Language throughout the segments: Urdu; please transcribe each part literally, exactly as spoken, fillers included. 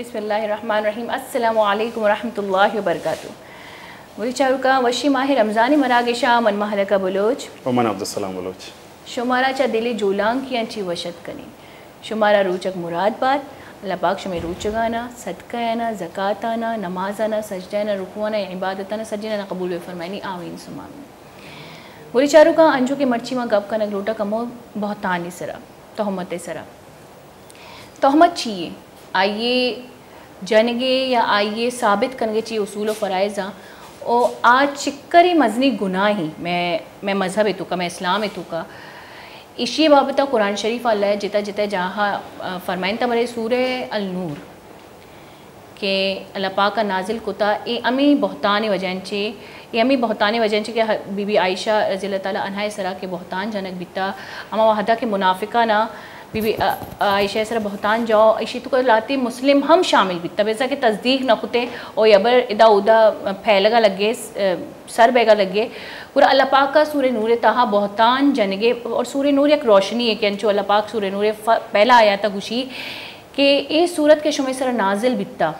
बिस्मिल्लाहिर्रहमानिर्रहीम अस्सलामु अलैकुम वरहमतुल्लाहि वबरकातुहू। वली चारुका वशी माह रमज़ानी मरागेशा मन महलका बलोच ओमन अब्दुलसलाम बलोच शुमारा चा दिली जोलांग की अंची वशत कनी शुमारा रूचक मुराद बात अल्लाह पाक शुमे रूचगाना सदकाना ज़काताना नमाजाना सजदाना रुकुआना इबादताना सजना कबूल व फरमानी आमीन सुमामीन। वली चारुका अंजू के मर्ची में गप कनक लोटा कमो बहुतानी सरा तहमत सरा तहमत चाहिए आइए जनगे या आइए साबित करने चाहिए उसूल फ़राइज़ और आज चिक्करी मजनी गुनाह ही मैं मैं मज़हब है तुका मैं इस्लाम है तुका इसी बाबत कुरान शरीफ अल्लाह जिता जिता जहाँ फरमाइन तमरे सूरे अल नूर के अल्लाह पाक का नाजिल कुता ए अमी बहतान वजन चे ये अमी बहतान वजन चे कि बीबी आयशा रज़ी अल्लाह ताला अन्हा सरा के बहतान जनक बिता अमा वहदा के मुनाफिका ना बीबी आयशा सर बहतान जाओ इसी तो लाती मुस्लिम हम शामिल भी तब ऐसा कि तस्दीक न खुते और यबर इदा उदा फैलगा लगे सर बेगा लगे पूरा अल्लाह पाक का सूर्य नूर तहा बहतान जनगे और सूर्य नूर एक रोशनी है कि अंचो अल्लाह पाक सूर्य नूर पहला आया था गुशी कि ये सूरत के शुमे सर नाजिल बिता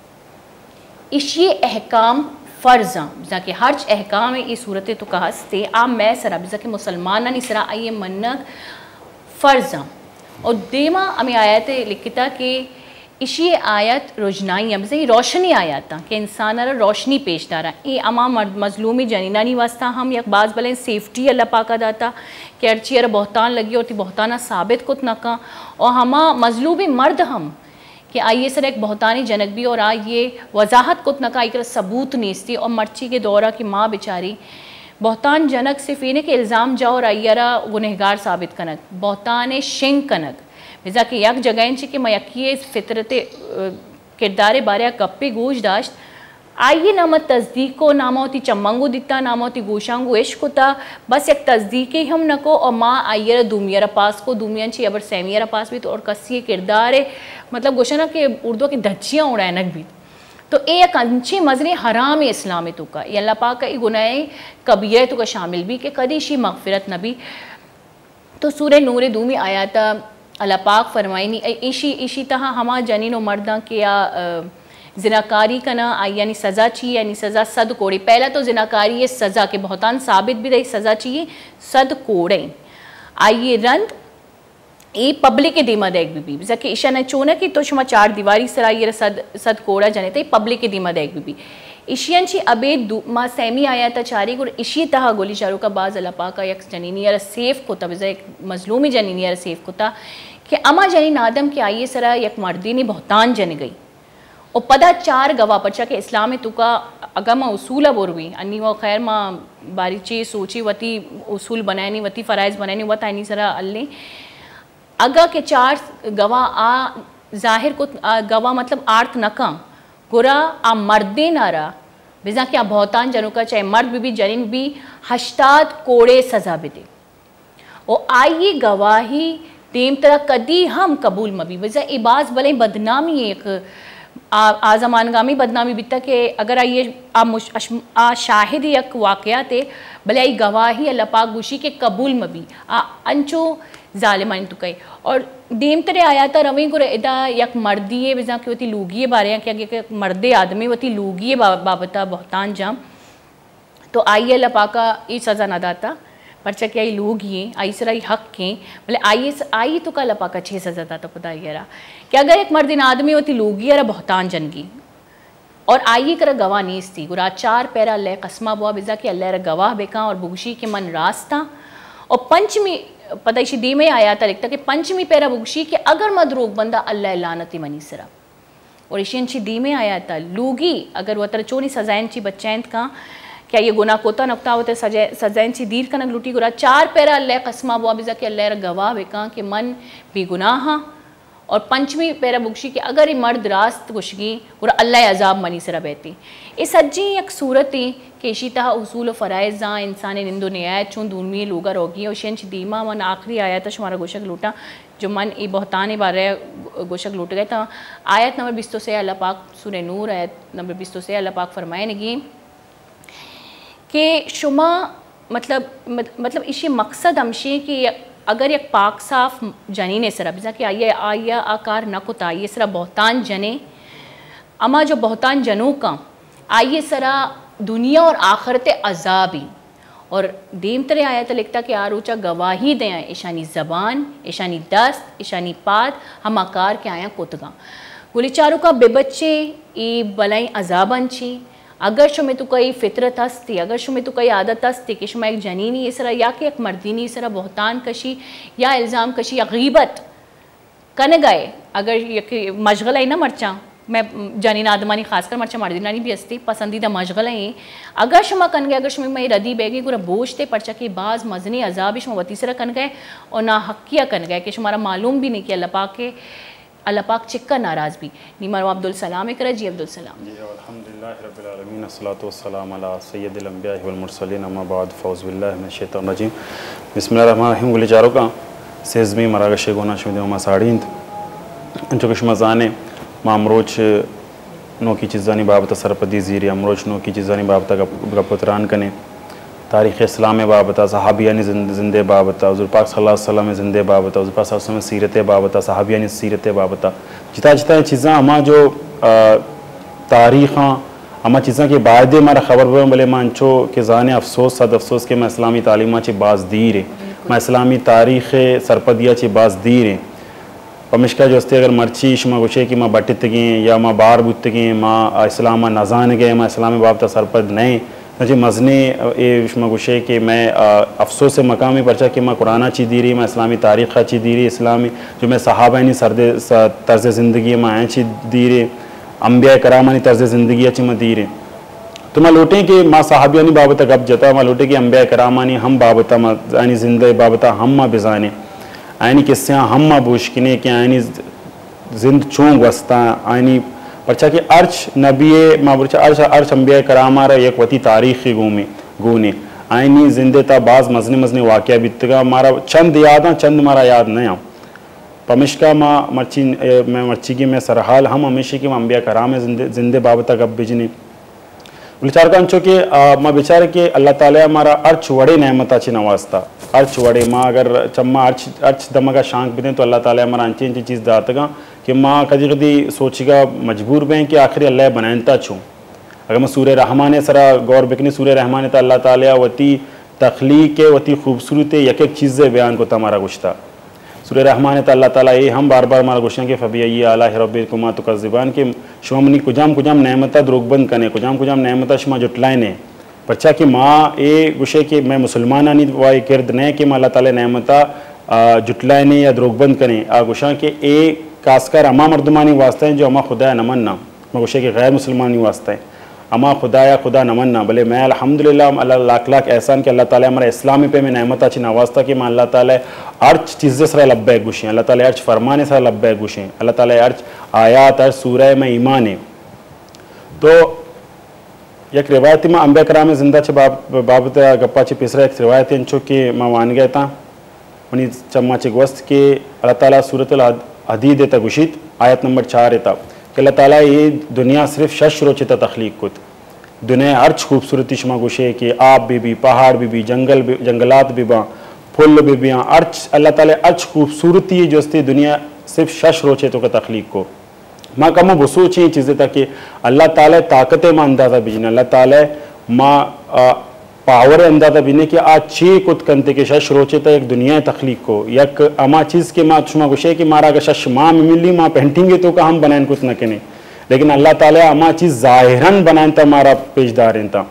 इसी अहकाम फ़र्ज़ा जाके हर अहकाम ये सूरत तो कहते आम मैं सरा जाके मुसलमान नहीं सरा आइए मन्नक फ़र्ज़ा और देमा हमें आयत लिखता कि इसी आयत रोजनाई अब से रोशनी आयत कि इंसान रोशनी पेश दारा ये अमा मजलूमी जनीना नहीं वास्ता हम या बाज़ भले सेफ्टी अल्लाह पाका दाता कि अर्ची अर बहतान लगी और बहताना साबित कुत नका और हमा मजलूमी मर्द हम कि आइए सर एक बहतानी जनक भी और आ ये वजाहत कुत नका एक सबूत नीस्ती और मर्ची के दौरा की माँ बेचारी बहतान जनक सिर्फ इन्हें के इल्ज़ाम जाओ और आइयरा गुनहगार साबित कनक बहतान शिंग कनक विजा कि यक जगह कि मैं यकी फितरत किरदार बारे गप्पे गोश दाश्त आइए नाम तस्दीको नामोती चम्मंगो दिता नामोती गोशांगो इश्क होता बस एक तस्दीक ही हम नको और माँ आइयरा दूमियारा पास को दूमियान अबर सैमियारा पास भी तो और कसी किरदार मतलब गोशना के उर्दू की धज्जियाँ उड़ानक भी तो एक अंचे मजने हराम इस्लाम तो का ये अल्लाह पाक का गुनाह कबीरा तो का शामिल भी कि कदी शी मगफिरत नबी तो सूर्य नूर दूमी आयात अल्लाह पाक फरमाइनी इशी इशी तहा हमा जनीन व मर्दा के या जिनाकारी का ना आई यानी सज़ा चाहिए यानी सज़ा सद कोड़े पहला तो जिनाकारी ये सज़ा के बहुतान साबित भी रही सज़ा चाहिए सद कोड़े आइए रंद ये पब्लिक के दिमा देख भी भी जैसे ईशा ने चोना कि तो शुमा चार दीवारी सरा ये सद सद कोड़ा जाने थे पब्लिक के दिमा देख भी भी ईशियन ची अबे माँ सैमी आया था चारी और इशी तहा गोली चारों का बाज अल्लाह पाक का एक जनीनी यार सेफ को तब एक मजलूमी जनीनी यार सेफ को था कि अमा जनीन आदम के आइए सरा एक मर्दी ने बहुतान जन गई और पदा चार गवाह पचा के इस्लाम तुका अगर माँ उसूल बोरवी अन्नी वो खैर माँ बारीची सोची वती उसूल बनाए वती फ़राइज़ बनाए वत आनी सरा अल्ले अगा के चार गवाह आ जाहिर को गवाह मतलब आर्थ नका गुरा आ मर्दे नारा बिजा कि आ बहुतान जनों का चाहे मर्द भी, भी जनिन भी हश्ताद कोड़े सजा भी दे और आइए गवाही तेम तरह कदी हम कबूल मबी बिजा इबाज भले बदनामी एक आज़मानगामी बदनामी बिता के अगर आइए आ, आ शाहिद यक वाक़या थे भले आई गवाही अल्लाह पाक गुशी के कबूल मबी आ अंचो ज़ालिमान तो कई और देम तरे आया था रवी को इदा यक मर्दी बिजा कि वती लूगी बारे क्या कि मर्दे आदमी वती लूगी बाबता बहुतान जाम तो आई अल्लाह पाका ये सज़ा न दाता परचा कि आई लोग ये आई सरा हक के बोले आई आई तो का अल्लाह पाका छः सज़ा दाता पता यारा कि अगर एक मर्दिन आदमी होती लूगी यारा बहुतान जनगी और आइए कर गवाह नीस थी गुरा चार पैरा अल्लाह कसमा बुआ बिजा कि अल्लाह गवाह बेका और बुगशी के मन रास्ता और पंचमी पता इसी दी में आया था लिखता कि पंचमी पैरा बुगशी के अगर मदरूग बंदा अल्लाह लानती मनी सरा और इसी दी में आया था लूगी अगर वह तर चोनी सजाइन ची बच्चैन का क्या ये गुनाह कोता नकता होते सजा सजाइन ची दीर कनक लुटी गुरा चार पैरा अल्लाह कसमा बुआ बिजा कि अल्लाह गवाह बेका के मन बेगुनाह और पंचमी पैरा बुगशी के अगर ये मर्द रास्त गुशगी और अल्लाह अजाब मनी सरा बहती इस सज्जी एक सूरत ही कि इसी तहा उसूल फ़राइज़ इंसान निंदो नयात चूँ दूमी लोगा रोगी और शेंच दीमा मन आखिरी आयत शुमारा गोशक लूटा जो मन ये बहुतान बारे गोशक लूट गए था आयत नंबर बिस्तो से अल्लाह पाक सूरह नूर आयत नंबर बिस्तो से अल्लाह पाक फरमाए नगी कि शुमा मतलब मतलब इसी मकसद हमशे कि अगर एक पाक साफ जनी ने सरा बिजा कि आइए आइया आकार न कुत आइए सरा बहुतान जने اما جو بہتان جنو کا آئیے سرا دنیا اور آخرت عذابی اور دیم ترے آیت لکھتا کہ آروچا گواہی دیں ایشانی زبان ایشانی دست ایشانی پات ہم آکار کے آیا کتگاں گولی چارو کا بے بچے ای بلائیں عذاباں چی اگر شمی تو کئی فطرت ہستی اگر شمی تو کئی عادت ہستی کہ شما ایک جنینی اس طرح یا کہ ایک مردینی اس طرح بہتان کشی یا الزام کشی یا غیبت کن گئے اگر مشغلہ ہی نہ مرچاں میں جنین آدمانی خاص کر مرچا مردینانی بھی ہستی پسندیدہ مشغلہ ہیں اگر شما کن گئے اگر شما میں ردی بے گئی گورا بوجھتے پرچا کہ بعض مزنی عذابی شما وطی سرہ کن گئے اور نہ حقیہ کن گئے کہ شمارا معلوم بھی نہیں کہ اللہ پاک کے اللہ پاک چکا ناراض بھی نیمارو عبدالسلام اکرہ جی عبدالسلام جی الحمدللہ رب العالمین الصلاة والسلام علی سید الانبیاء والمرسلین اما بعد فوز باللہ من الشیطان الرجیم بسم اللہ الرحمن الرحیم گلی چارو کا سیزمی مراغش گونا شمید وما ساڑیند انچو کشما زانے ما امروچ نو کی چیزانی بابتا سرپدی زیری امروچ نو کی چیزانی بابتا گپتران کنے تاریخ اسلام بابتا صحابیانی زندے بابتا حضور پاک صلی اللہ علیہ وسلم زندے بابتا حضور پاک صلی اللہ علیہ وسلم سیرت بابتا صحابیانی سیرت بابتا جتا جتا چیزاں ہما جو تاریخاں ہما چیزاں کے بعد ہمارا خبر ہوئے بلے مانچو کہ زانے افسوس صد افسوس کہ میں اسلامی تعلیمہ چی باز دیرے میں اسلامی تاریخ سرپدیہ چی باز دیرے پمشکا جو استے اگر مرچی شما گوشے کہ ماں بٹت گئیں یا ماں بار بت گئیں ماں اسلامہ نزان گئے ماں اسلامی بابتا سرپد نہیں نجی مزنے اے شما گوشے کہ میں افسوس مقامی پرچا کہ ماں قرآنہ چی دیری میں اسلامی تاریخ چی دیری اسلامی جو میں صحابہ نہیں سردے طرز زندگی میں آئیں چی دیرے انبیاء کرامانی طرز زندگی چی میں دیرے تو میں لوٹیں کہ ماں صحابیانی بابتا گب جتا میں لوٹیں کہ انبیاء کرامانی ہم بابتا آئینی زندہ بابتا ہم ماں بزانے آئینی کسیاں ہم ماں بوشکنے کہ آئینی زند چونگ وستا آئینی پرچا کہ ارچ نبی ماں برچا ارچ ارچ انبیاء کرامہ را یک وطی تاریخی گونے گونے آئینی زندے تا بعض مزنے مزنے واقعہ بیتگا مارا چند یاداں چند مارا یاد نہیں آؤں پمشکا ماں مرچی میں مرچی کی میں سرحال ہم ہمیشہ کی ماں انبیاء کرام زندے بابتا گب بجنے بلچار کا انچو کہ ماں بچار کہ اللہ تعالیٰ ہمارا ارچ وڑے نعمتا چی نواستا ارچ وڑے ماں اگر چمہ ارچ ارچ دمگا شانک بھی دیں تو اللہ تعالیٰ ہمارا انچی انچی چیز داتگا کہ ماں کدی کدی سوچی گا مجبور بیں کہ آخری اللہ بنائنتا چھوں اگر میں سورہ رحمان سرا غور بکنی سورہ رحمان تا اللہ تعالیٰ وطی تخلیق وطی خوبصورت یک ایک چیزیں بیان کو تمہارا گشتا سورہ رحمان تا اللہ تعالیٰ یہ ہم بار بار مارا گوشتیں کہ فبیئی آلہ ربکما تکذبان کہ شما منی کجام کجام نعمتہ دروگ بند کنے کجام کجام نعمتہ شما جٹلائنے پرچا کہ ماں اے گوشے کہ میں مسلمانانی وائی کرد نہیں کہ ماں اللہ تعالیٰ نعمتہ جٹلائنے یا دروگ بند کنے آ گوشاں کہ اے کاسکر اما مردمانی واسطہ ہیں جو اما خدا نمننا میں گوشے کہ غیر مسلمانی واسطہ ہیں اما خدا یا خدا نمننا بلے میں الحمدللہ اللہ لاکھ لاکھ احسان کہ اللہ تعالیٰ ہمارا اسلامی پہ میں نعمتہ چی نواسطہ کہ میں اللہ تعالیٰ ارچ چیزیں سرہ لبے گوشیں اللہ تعالیٰ ارچ فرمانے سرہ لبے گوشیں اللہ تعالیٰ ارچ آیات ارچ سورہ میں ایمانے تو یک روایتی میں انبیاء کرام زندہ چھ بابتا گپا چھ پیسرہ ایک روایتی انچو کہ میں وان گئے تھا انہی چمہ چھ گوست کہ اللہ تعالیٰ سورۃ الحدید تا گوشید آیت نمبر چار تا کہ اللہ تعالیٰ یہ دنیا صرف شش روچے تا تخلیق کت دنیا ارچ خوبصورتی شما گوشے کہ آب بھی بھی پہاڑ بھی بھی جنگل بھی جنگلات بھی باں پھل بھی بھی ارچ اللہ تعالیٰ ارچ خوبصورتی جو استی دنیا صرف شش روچے تو کا تخلیق کو ماں کمو بسوچیں چیزیں تا کہ اللہ تعالیٰ طاقت ماں اندازہ بجنے اللہ تعالیٰ ماں پاور اندازہ بجنے کہ آج چی کت کنتے کہ شش روچے تا ایک دنیا تخلیق کو یک اما چیز کے ماں شما گوشے کہ مارا اگر شش ماں میں ملی ماں پہنٹیں گے تو کہ ہم بنائیں کچھ نہ کنے لیکن اللہ تعالیٰ اما چیز ظاہراً بنائیں تا مارا پیش داریں تا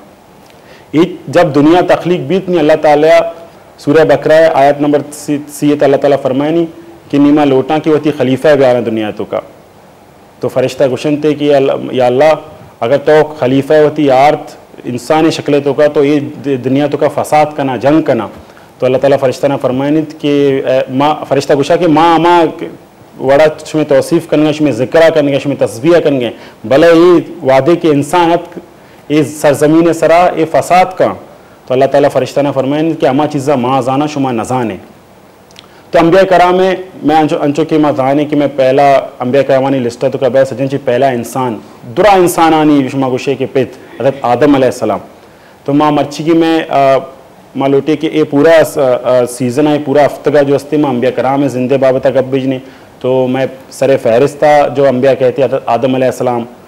جب دنیا تخلیق بیت نہیں اللہ تعالیٰ سورہ بقرہ آیت نمبر سیت اللہ تعالیٰ فرمائنی کہ نیمہ لوٹاں کی وہتی خلیفہ بیانا دنیا تو کا تو فرشتہ گوشن تے کہ یا اللہ اگر تو خلیفہ ہوتی یارت انسانی شکلیں تو کا تو یہ دنیا تو کا فساد کنا جنگ کنا تو اللہ تعالیٰ فرشتہ نے فرمائنی کہ ماں فرشتہ گوشا کہ ماں ماں وڑا شمی توصیف کرنگا شمی ذکرہ کرنگا شمی تصویہ کرنگا بلے یہ وعدے کہ انسانت یہ سرزمین سرا یہ فساد کا تو اللہ تعالیٰ فرشتہ نے فرمائنی کہ اما چیزا ماں زانا شما نزانے تو انبیاء کرام میں میں انچو کی ماں زانے کہ میں پہلا انبیاء کرامانی لسٹہ تو کا بے سجن چی پہلا انسان درا انسانانی شما گوشے کے پیت حضرت آدم علیہ السلام تو ماں مرچی کی میں ماں لوٹے کہ یہ پورا سیزن ہے پورا ہفتگاہ جو استے ماں انبیاء کرام زندے بابتا کب بجنے تو میں سر فہرستہ جو انبیاء کہتے ہیں حضرت آدم علیہ السلام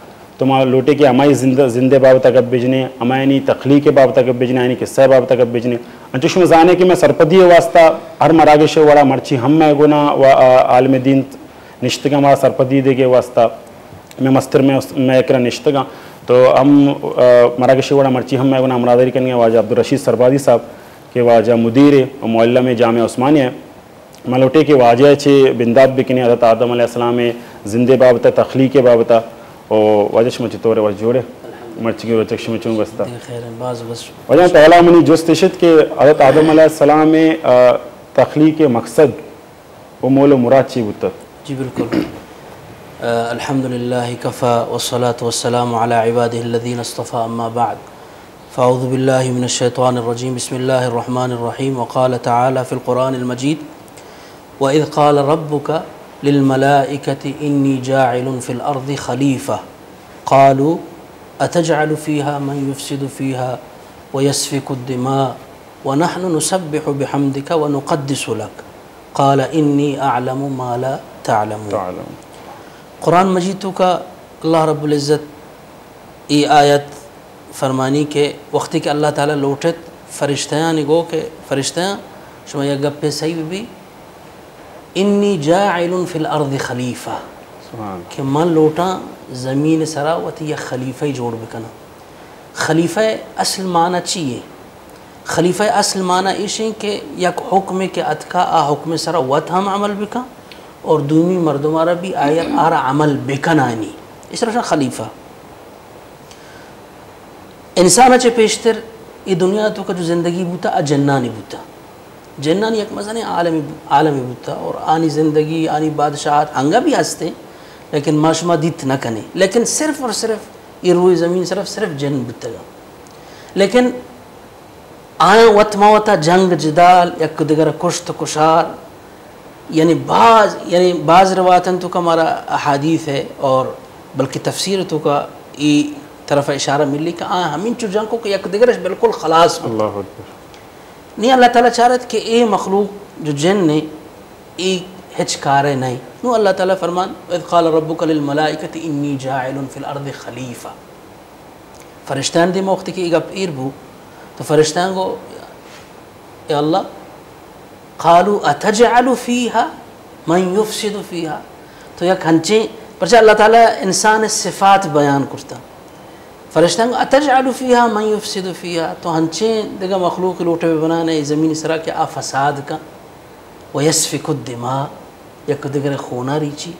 تو ما لوٹے کہ ہمائی زندہ زندے بابتا کب بجنے ہمائنی تخلیق بابتا کب بجنے یعنی قصہ بابتا کب بجنے انچوش میں زانے کہ میں سرپدی واسطہ ہر مراگش وڑا مرچی ہم میں گنا و عالم دین نشتگاں ما سرپدی دے کے واسطہ میں مستر میں میں اکرا نشتگاں تو ہم مراگش وڑا مرچی ہم میں گنا مرادری کرنگے واجہ عبدالرشید سربازی صاحب کہ واجہ مدیر و معلم جامعہ عثمانیہ میں لوٹے کہ واجہ چھے بنداب بکنے حضرت آدم علیہ السلام زندے بابتا تخلیق بابتا اور واجہ شمچی طور واجہ جوڑے مرچی کی روچک شمچوں بستا واجہ پہلا منی جستشت کہ حضرت آدم علیہ السلام تخلیق مقصد و مول و مراد چی بوتا؟ جی بالکل. الحمدللہ کفا والصلاة والسلام علی عبادہ الذین اصطفى اما بعد فاعوذ باللہ من الشیطان الرجیم بسم اللہ الرحمن الرحیم وقال تعالی فی القرآن المجید وَإِذْ قَالَ رَبُّكَ لِلْمَلَائِكَةِ إِنِّي جَاعِلٌ فِي الْأَرْضِ خَلِيفَةً قَالُوا أَتَجْعَلُ فِيهَا مَنْ يُفْسِدُ فِيهَا وَيَسْفِكُ الدِّمَاءَ وَنَحْنُ نُسَبِّحُ بِحَمْدِكَ وَنُقَدِّسُ لَكَ قَالَ إِنِّي أَعْلَمُ مَا لَا تَعْلَمُونَ. قرآن مجید کا اللہ رب العزت ای آیت فرمانی کے وقتی کہ اللہ تعالیٰ لوٹت فرشتیاں نگو کہ فرشتیاں شما یا گپے صحیح بھی انی جاعل فی الارض خلیفہ کہ من لوٹا زمین سراوتی یا خلیفہ جوڑ بکنا. خلیفہ اصل معنی چیئے؟ خلیفہ اصل معنی ایشیں کہ یک حکم کے اتکا آ حکم سراوت ہم عمل بکا اور دومی مردمارا بھی آیا آرہ عمل بکنا آنی اس طرح خلیفہ. انسان اچھے پیشتر یہ دنیا تو کا جو زندگی بوتا جنانی بوتا. جنانی ایک مزہ نہیں عالمی عالمی بوتا اور آنی زندگی آنی بادشاہت ہنگا بھی ہستے لیکن ماشما دیت نہ کنے لیکن صرف اور صرف یہ روی زمین صرف صرف جن بوتا گا. لیکن آیا وط موتا جنگ جدال یک دیگر کشت کشار یعنی بعض یعنی بعض روایتاً تو کا ہمارا احادیث ہے اور بلکہ تفسیر تو کا ای طرف اشارہ ملی کہ آیا ہمیں چو جنگ کو کہ یک دیگر بالکل خلاص اللہ اکبر نہیں. اللہ تعالیٰ چاہ رہا کہ اے مخلوق جو جن نے ای ہچکارے نہیں نو اللہ تعالیٰ فرمان اذ قال ربک للملائکۃ انی جاعل فی الارض خلیفہ. فرشتان دے موقت کی ایگا پیر بو تو فرشتان کو اے اللہ قالوا اتجعل فیہا من یفسد فیہا تو یک ہنچیں پرچہ اللہ تعالیٰ انسان صفات بیان کرتا. فرشتان کو اتجعل فیہا من یفسد فیہا تو ہنچیں دیگا مخلوق لوٹے ہوئے بنانے زمین سرا کہ آ فساد کا ویسفک الدماء یک دیگر خونا ریچی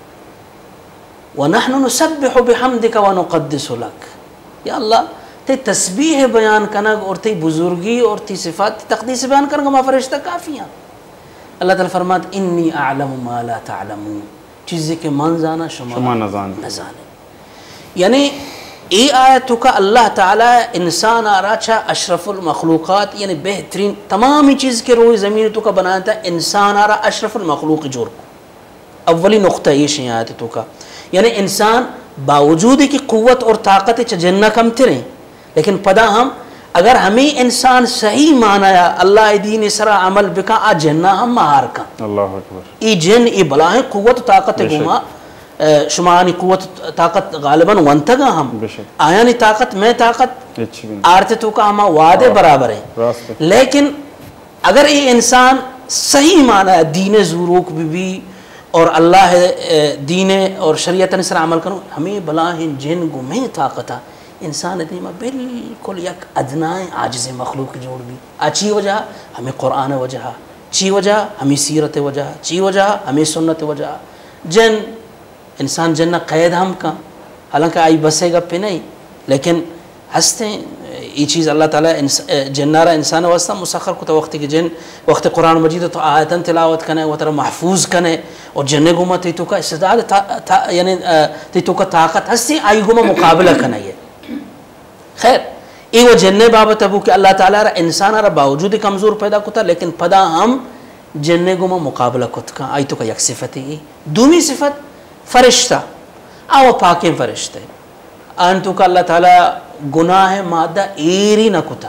ونحن نسبح بحمدک ونقدس لک. یا اللہ تی تسبیح بیان کنگ اور تی بزرگی اور تی صفات تی تقدیس بیان کرنگا ما فرشتہ کافی ہیں. اللہ تعالیٰ فرمات انی اعلم ما لا تعلمون چیزیں کہ من زانا شما نزانے. یعنی ای آیتو کا اللہ تعالیٰ انسان آراچا اشرف المخلوقات یعنی بہترین تمامی چیز کے روی زمین تو کا بنایا تھا انسان آرا اشرف المخلوق جور کو. اولی نقطہ یہ شئی آیتو کا یعنی انسان باوجود کی قوت اور طاقت چا جنہ کم تریں لیکن پدا ہم اگر ہمیں انسان صحیح مانایا اللہ دین سرا عمل بکا آ جنہ ہم مہار کا. اللہ اکبر. ای جن ای بلاہیں قوت طاقت گما شمانی قوت طاقت غالباً ونتگا ہم آیانی طاقت میں طاقت آرتے تو کا ہما وعدے برابر ہیں لیکن اگر یہ انسان صحیح معنی ہے دین زوروک بھی بھی اور اللہ دین اور شریعت نصر عمل کروں ہمیں بلاہیں جن گمیں طاقت ہے انسان دیما بالکل یک ادنائیں عاجز مخلوق جوڑ بھی. اچھی وجہ ہمیں قرآن وجہ چی وجہ ہمیں سیرت وجہ چی وجہ ہمیں سنت وجہ جن انسان جنہ قید ہم کا حالانکہ آئی بسے گا پہ نہیں لیکن ہستے یہ چیز اللہ تعالیٰ جنارہ انسان واسطہ مسخر کو تو وقت کی جن وقت قرآن مجید تو آیتاً تلاوت کنے وہ طرح محفوظ کنے اور جنہ گمہ تی تو کا استداد یعنی تی تو کا طاقت ہستے آئی گمہ مقابلہ کنے یہ. خیر ای وہ جنہ بابت ابو کہ اللہ تعالیٰ انسان را باوجود کمزور پیدا کتا لیکن پدا ہم جنہ گمہ مقابلہ کت کا آئی تو کا یک صفت ہے. دومی صفت فرشتہ آو پاکیں فرشتے آنتو کا اللہ تعالیٰ گناہ مادہ ایری نہ کتا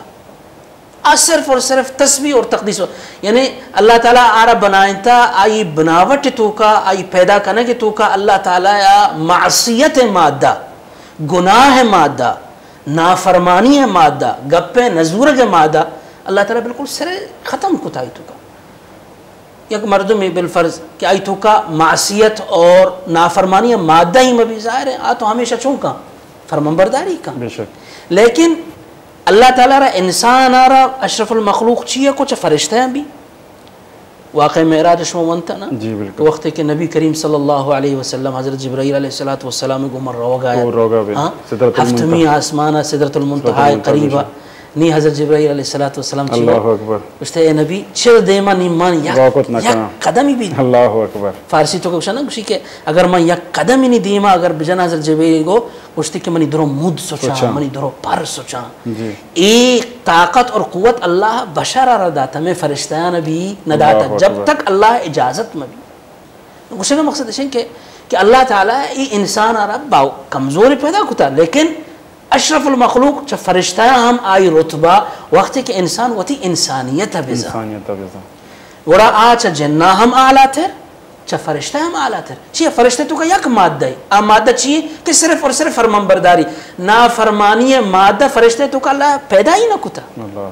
آ صرف اور صرف تسبیح اور تقدیس یعنی اللہ تعالیٰ آرہ بنائیں تا آئی بناوٹ تو کا آئی پیدا کرنے کے تو کا اللہ تعالیٰ معصیت مادہ گناہ مادہ، نافرمانی مادہ، گپے نزورگ مادہ اللہ تعالیٰ بالکل سرے ختم کتا آئیتو کا. یک مردم بالفرض کہ آئیتو کا معصیت اور نافرمانی مادہ ہی مبی ظاہر ہے، آ تو ہمیشہ چونکا فرمانبرداری کا. بے شک. لیکن اللہ تعالیٰ را انسان آرہ اشرف المخلوق چیئے کچھ فرشتے ہیں بھی. واقع معراج شما ونتا نا جی بالکل. وقت کہ نبی کریم صلی اللہ علیہ وسلم حضرت جبرائیل علیہ السلام کو مر روگ آیا ہفتمی آسمانہ صدرت المنتہا قریبہ نی حضرت جبرائیل علیہ السلام اللہ اکبر گوشتے اے نبی چل دیما نیمان یک قدمی بھی اللہ اکبر. فارسی تو کچھ نا گوشی کہ اگر میں یک قدمی نہیں دیما اگر بجن حضرت جبرائیل کو گوشتے کہ منی درو مود سوچا منی درو پر سوچا. ایک طاقت اور قوت اللہ بشر را داتا میں فرشتیان بھی نداتا جب تک اللہ اجازت میں بھی. گوشے کا مقصد ہے کہ اللہ تعالیٰ ای انسان آرہ کمزوری پیدا کتا لیکن اشرف المخلوق چا فرشتہ ہم آئی رتبہ وقتی کہ انسان وتی انسانیت بزا ورا آ چا جنہ ہم آلہ تر چا فرشتہ ہم آلہ تر. چیئے فرشتہ تو کا یک مادہ ہے، آ مادہ چیئے کہ صرف اور صرف فرمان برداری نافرمانی مادہ فرشتہ تو کا اللہ پیدا ہی نہ کتا.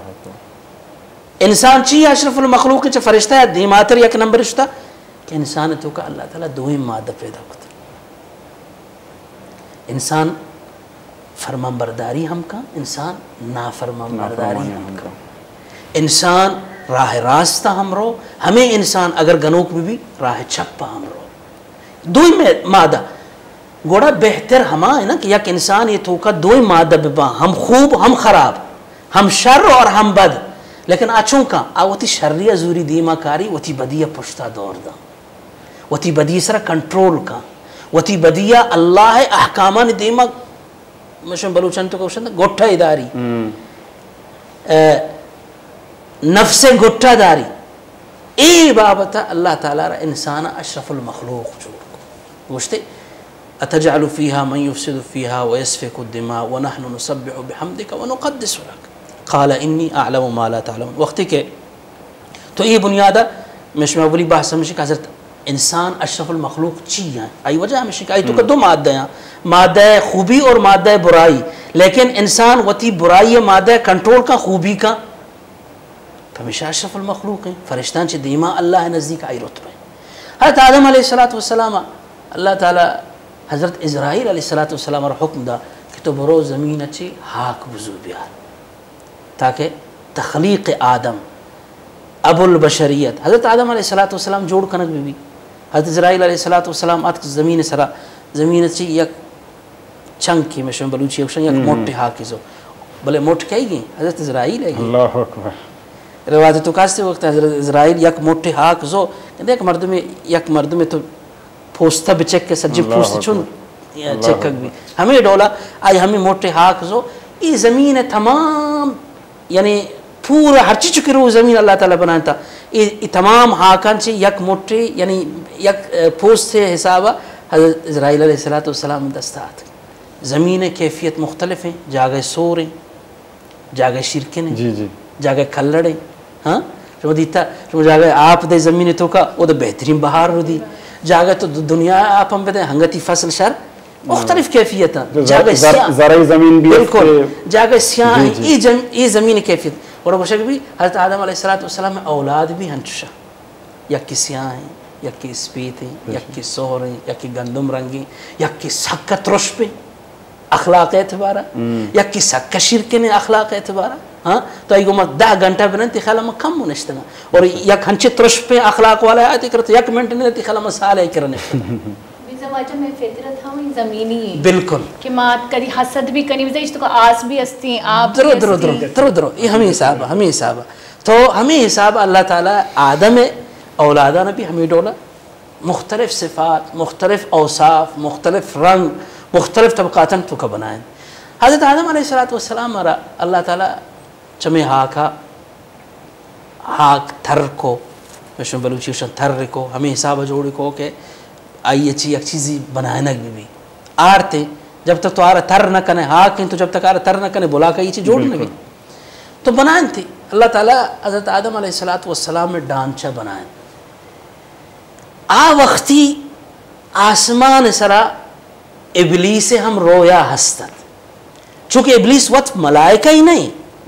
انسان چیئے اشرف المخلوق چا فرشتہ ہے دیماتر یک نمبر شتا کہ انسان تو کا اللہ تعالیٰ دوئی مادہ پیدا کتا. انسان فرمان برداری ہم کا، انسان نافرمان برداری ہم کا. انسان راہ راستہ ہم رو، ہمیں انسان اگر گنوک بھی بھی راہ چپا ہم رو. دوئی میں مادہ گوڑا بہتر ہما ہے نا کہ یک انسان یہ تو کا دوئی مادہ ببا، ہم خوب ہم خراب، ہم شر اور ہم بد. لیکن آچوں کا آوتی شریع زوری دیما کاری وتی بدیہ پشتا دور دا، وتی بدیہ سرا کنٹرول کا، وتی بدیہ اللہ احکامان دیما مشن بلوچن تو کوشن گوٹھا اداری نفس گوٹھا داری. ای بابتا اللہ تعالیٰ را انسان اشرف المخلوق جو گوشتے اتجعل فیہا من یفسد فیہا ویسفک الدماء ونحن نسبح بحمدک ونقدس لک قال انی اعلم ما لا تعلم. وقتی کہ تو یہ بنیادہ میں اولی بحث سمجھے کہ حضرت انسان اشرف المخلوق چی ہیں. آئی وجہ ہمیں کہ آئی تو کہ دو مادہ ہیں، مادہ خوبی اور مادہ برائی. لیکن انسان وتی برائی مادہ کنٹرول کا خوبی کا ہمیشہ اشرف المخلوق ہیں. فرشتان چھ دیما اللہ نزدیک آئی رتبہ ہیں. حضرت آدم علیہ السلام اللہ تعالی حضرت اسرائیل علیہ السلام اور حکم دا کہ تو برو زمین چھ ہاک وضو بیار تاکہ تخلیق آدم ابو البشریت حضرت آدم علیہ السلام جوڑ کنک بھی بھی حضرت اسرائیل علیہ السلام آت زمین سرا زمین چی یک چنکی میں شویں بلوچی یک یک موٹے حاکزو بلے موٹ کہی گئی حضرت اسرائیل ہے گئی. اللہ اکبر. روایت تو کاستے وقت حضرت اسرائیل یک موٹے حاکزو کہ ایک مرد میں یک مرد میں تو پوستا بچک کے سجی پوستا چون چکک بھی ہمیں ڈولا آئی ہمیں موٹے حاکزو. ای زمین تمام یعنی پورا ہر چیز چکی رو زمین اللہ تعالیٰ بنایا تھا. یہ تمام حاکان چی یک موٹے یعنی یک پوست سے حسابہ حضرت اسرائیل علیہ السلام دستات. زمین کیفیت مختلف ہیں، جاگہ سور ہیں، جاگہ شرکن ہیں، جی جی جاگہ کلڑ ہیں. ہاں شما دیتا شما جاگہ آپ دے زمین تو کا وہ دے بہترین بہار رو دی. جاگہ تو دنیا آپ ہم بتائیں ہنگتی فصل شر مختلف کیفیت ہیں. جاگہ سیاہ زرعی زمین بھی بالکل جاگہ سیاہ ہیں. یہ زمین کیفیت اور وہ شک بھی حضرت آدم علیہ السلام میں اولاد بھی ہنچشا یک کی سیاہ ہیں، یک کی سپیت ہیں، یک کی سور ہیں، یک کی گندم رنگ ہیں، یک کی سکہ ترش پہ اخلاق اعتبارہ، یک کی سکہ شرکن اخلاق اعتبارہ. ہاں تو ایگو میں دہ گھنٹہ بنانتی خیالہ میں کم منشتنا اور یک ہنچے ترش پہ اخلاق والا آتی کرتا یک منٹ نہیں رہتی خیالہ میں سالے کرنے زواجہ میں فطرت ہم زمینی ہے بالکل کہ مات کری حسد بھی کنی وزا اس تو آس بھی استی ہیں آپ درو درو درو درو درو یہ ہمیں حساب ہمیں حساب تو ہمیں حساب اللہ تعالیٰ آدم اولادہ نے بھی ہمیں ڈولا مختلف صفات، مختلف اوصاف، مختلف رنگ، مختلف طبقاتن تو کا بنائیں. حضرت آدم علیہ السلام اللہ تعالیٰ چمیں ہاکا ہاک تھر کو میں بلوچی وشن تھر کو ہمیں حساب جوڑی کو کہ آئی اچھی ایک چیزی بنائنک بھی بھی آرتے جب تک تو آرہ تر نہ کنے ہاک ہیں تو جب تک آرہ تر نہ کنے بلا کا یہ چیز جوڑنے گئی تو بنائن تھی. اللہ تعالیٰ حضرت آدم علیہ السلام میں ڈانچہ بنائیں. آ وقتی آسمان سرا ابلیس ہم رویا ہستت چونکہ ابلیس وقت ملائکہ ہی نہیں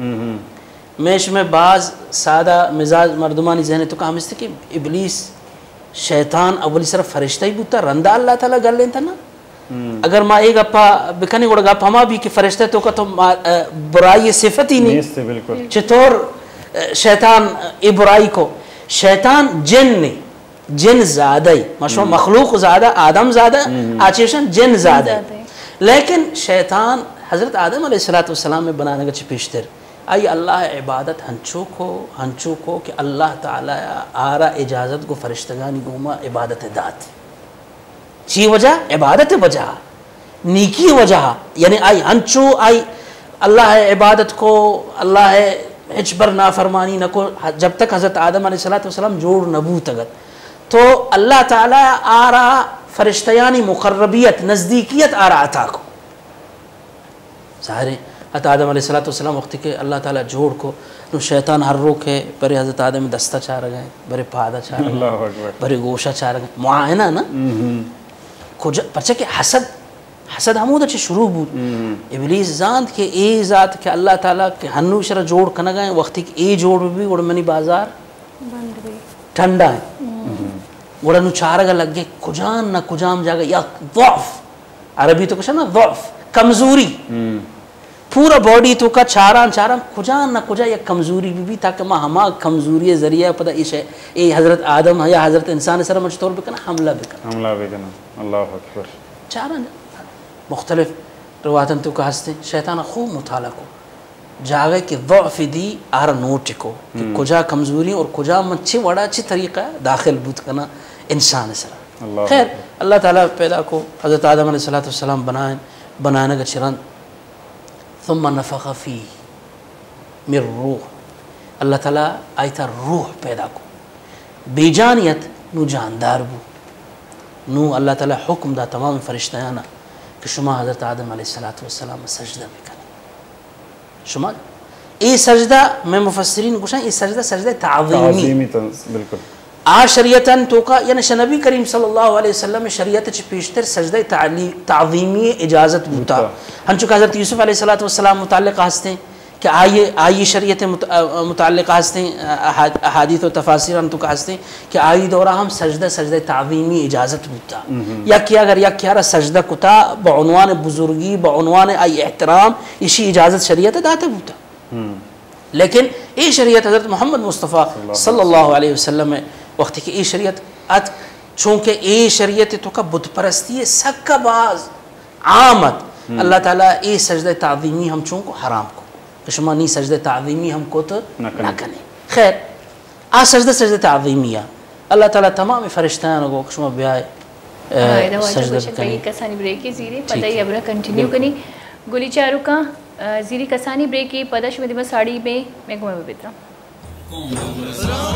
میش میں بعض سادہ مزاج مردمانی ذہن تو کہا کہ ابلیس شیطان اولی صرف فرشتہ ہی بوتا رندہ اللہ تعالیٰ گل لیں تھا نا اگر ماں ایک اپا بکنے گوڑا گا پاما بھی کہ فرشتہ تو کا تو برائی صفت ہی نہیں چطور شیطان ای برائی کو شیطان جن نہیں جن زیادہ ہی مخلوق زیادہ آدم زیادہ آچیشن جن زیادہ لیکن شیطان حضرت آدم علیہ السلام میں بنانے کا چپیشتر آئی اللہ عبادت ہنچو کو ہنچو کو کہ اللہ تعالیٰ آرہ اجازت کو فرشتگانی گوما عبادت دات چی وجہ عبادت وجہ نیکی وجہ یعنی آئی ہنچو آئی اللہ عبادت کو اللہ اجبر نافرمانی نہ کو جب تک حضرت آدم علیہ السلام جوڑ نبو تگت تو اللہ تعالیٰ آرہ فرشتیانی مقربیت نزدیکیت آرہ عطا کو ظاہر ہے حضرت آدم علیہ السلام وقت کے اللہ تعالیٰ جوڑ کو نو شیطان ہر روک ہے برے حضرت آدم دستہ چاہ رہا گئے برے پادہ چاہ رہا گئے برے گوشہ چاہ رہا گئے معاہنہ نا پرچہ کہ حسد حسد حمود اچھے شروع بود ابلیس زاند کہ اے ذات کہ اللہ تعالیٰ کہ ہنو شرح جوڑ کنا گئے وقتی کہ اے جوڑ بھی گوڑا منی بازار ٹھنڈا ہے گوڑا نو چاہ رہا لگ گئے کجان نہ کجام جاگا یا ضعف عربی تو کچھ نا ضعف کمزوری پورا باڈی تو کا چاران چاران کجان نہ کجا یا کمزوری بھی بھی تاکہ ماں ہما کمزوری ذریعہ پتہ اے اے حضرت آدم یا حضرت انسان سر مجھ طور بکنا حملہ بکنا حملہ بکنا اللہ اکبر چاران مختلف رواتن تو کا ہستے شیطان خوب مطالعہ کو جاگے کہ ضعف دی آر نوٹ کو کہ کجا کمزوری اور کجا مچھے وڑا اچھی طریقہ داخل بود کنا انسان سر خیر اللہ تعالیٰ پیدا کو حضرت آدم علیہ السلام بنائیں بنانے کا چران ثم نفخ فی من روح اللہ تعالیٰ آیتا روح پیدا کو بے جانیت نو جاندار بو نو اللہ تعالیٰ حکم دا تمام فرشتیانا کہ شما حضرت آدم علیہ السلام سجدہ بکن شما اے سجدہ میں مفسرین گوشاں اے سجدہ سجدہ تعظیمی بالکل آ شریعتاً تو کا یعنی نبی کریم صلی اللہ علیہ وسلم شریعت چھ پیشتر سجدہ تعظیمی اجازت بوتا ہم چکہ حضرت یوسف علیہ السلام متعلق ہستے ہیں کہ آئیے آئی شریعت متعلق ہستے ہیں احادیث و تفاسیران تو کا ہستے ہیں کہ آئی دورہ ہم سجدہ سجدہ تعظیمی اجازت بوتا یا کیا اگر یا کیا رہا سجدہ کتا بعنوان بزرگی بعنوان آئی احترام اسی اجازت شریعت داتا بوتا لیکن اے شریعت حضرت محمد مصطفیٰ صلی اللہ علیہ وسلم وقت کہ اے شریعت ات چونکہ اے شریعت تو کا بت پرستی ہے سکا باز عامت اللہ تعالیٰ اے سجدہ تعظیمی ہم چونکہ حرام کو کہ شما نی سجدہ تعظیمی ہم کو تو نہ کریں خیر آ سجدہ سجدہ تعظیمی اللہ تعالیٰ تمام فرشتیان کو شما بیائے سجدہ کریں کسانی بریکی زیرے پتہ ہی ابرا کنٹینیو کریں گولی چارو کا زیری کسانی بریکی پدہ شما دیمہ ساڑی میں میں گھومے میں بیترا